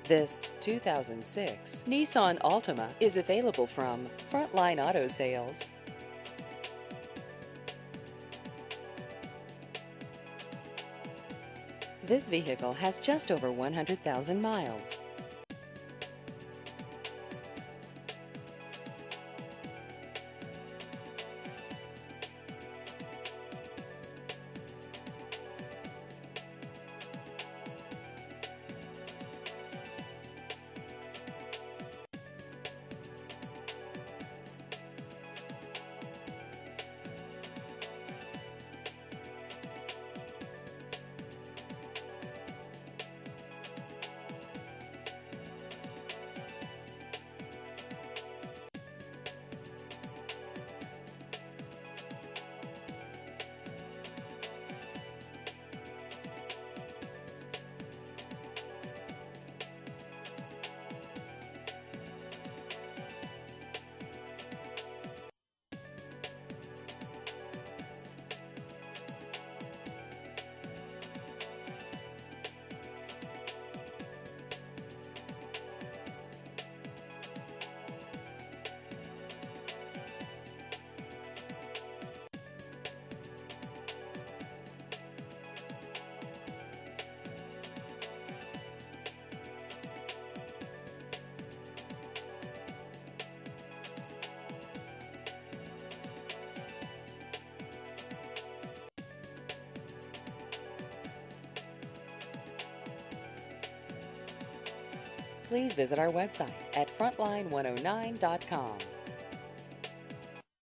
This 2006 Nissan Altima is available from Frontline Auto Sales. This vehicle has just over 100,000 miles. Please visit our website at frontline109.com.